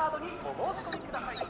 ードにお申し込みください。